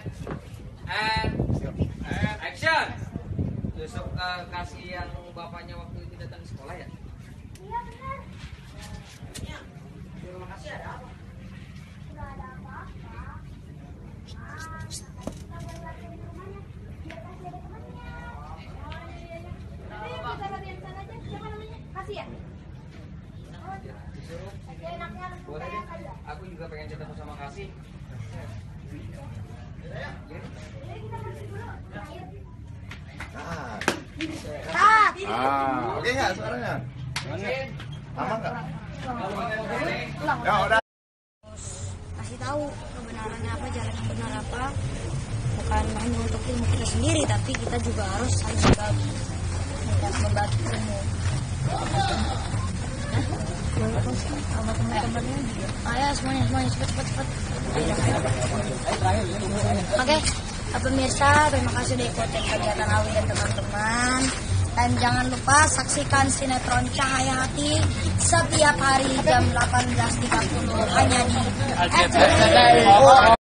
and action. Yusuf kasih yang bapaknya waktu itu datang ke sekolah ya? Iya benar. Terima kasih, ada apa? Nggak ada apa-apa. Kita latihan di rumahnya. Biar kasih ada temannya. Oh iya. Kita latihan sana aja. Siapa namanya? Kasih ya? Oh iya. Kasih enaknya Boleh kayak deh. kali ya. Aku juga pengen ketemu sama Kasih. Jadi kita bersih dulu. Ayo. Oke nggak suaranya? Aman nggak? Ya udah. Kasih tahu kebenarannya apa, jalan yang benar apa, bukan hanya untuk ilmu kita sendiri, tapi kita juga harus saling berbagi dan membagi ilmu. Sama teman-temannya juga. Ayo semuanya cepat. Oke, pemirsa, terima kasih udah ikutin kegiatan Awi dan teman-teman. Dan jangan lupa saksikan sinetron Cahaya Hati setiap hari jam 18.30 hanya di RCTI.